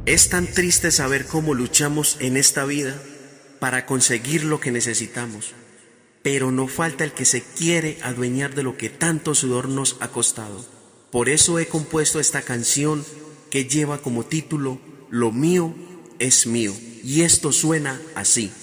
Es tan triste saber cómo luchamos en esta vida para conseguir lo que necesitamos, pero no falta el que se quiere adueñar de lo que tanto sudor nos ha costado. Por eso he compuesto esta canción que lleva como título Lo mío es mío, y esto suena así.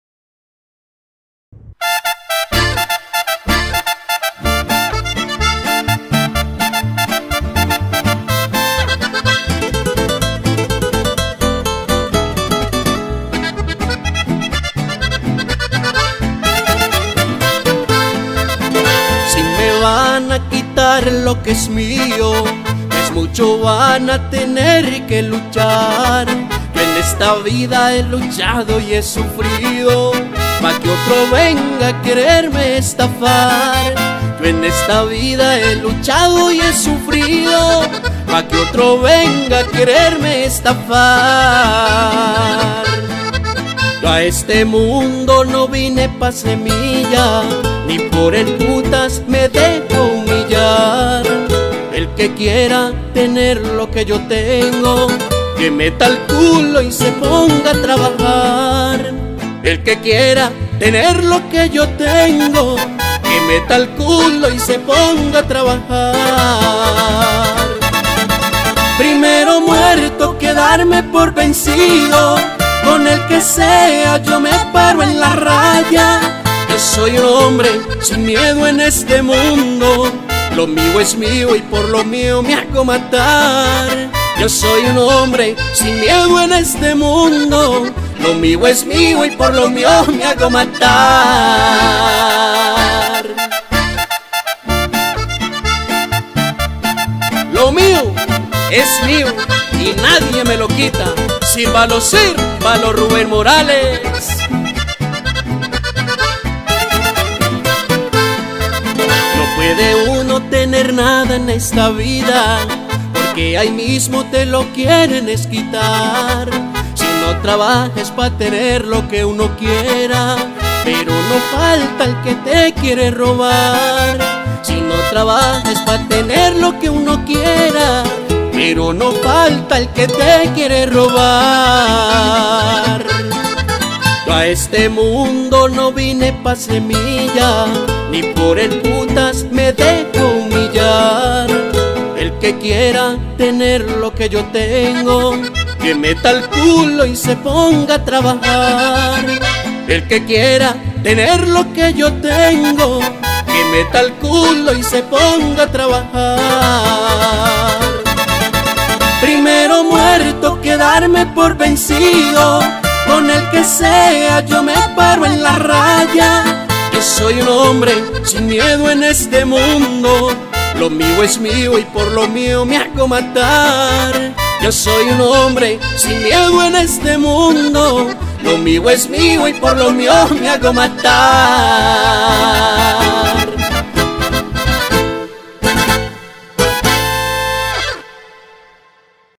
Van a quitar lo que es mío, pues mucho van a tener que luchar. Yo en esta vida he luchado y he sufrido, pa' que otro venga a quererme estafar. Yo en esta vida he luchado y he sufrido, pa' que otro venga a quererme estafar. Yo a este mundo no vine pa' semilla, ni por el putas me dejo humillar. El que quiera tener lo que yo tengo, que meta el culo y se ponga a trabajar. El que quiera tener lo que yo tengo, que meta el culo y se ponga a trabajar. Primero muerto que darme por vencido, con el que sea yo me paro en la raya. Yo soy un hombre sin miedo en este mundo, lo mío es mío y por lo mío me hago matar. Yo soy un hombre sin miedo en este mundo, lo mío es mío y por lo mío me hago matar. Lo mío es mío y nadie me lo quita. Sírvalo Sir, Valo Rubén Morales. No puede uno tener nada en esta vida, porque ahí mismo te lo quieren quitar. Si no trabajas pa' tener lo que uno quiera, pero no falta el que te quiere robar. Si no trabajas pa' tener lo que uno quiera, pero no falta el que te quiere robar. Yo a este mundo no vine pa' semilla, ni por el putas me dejo humillar. El que quiera tener lo que yo tengo, que meta el culo y se ponga a trabajar. El que quiera tener lo que yo tengo, que meta el culo y se ponga a trabajar. Primero muerto que darme por vencido, con el que sea yo me paro en la raya. Yo soy un hombre sin miedo en este mundo, lo mío es mío y por lo mío me hago matar. Yo soy un hombre sin miedo en este mundo, lo mío es mío y por lo mío me hago matar.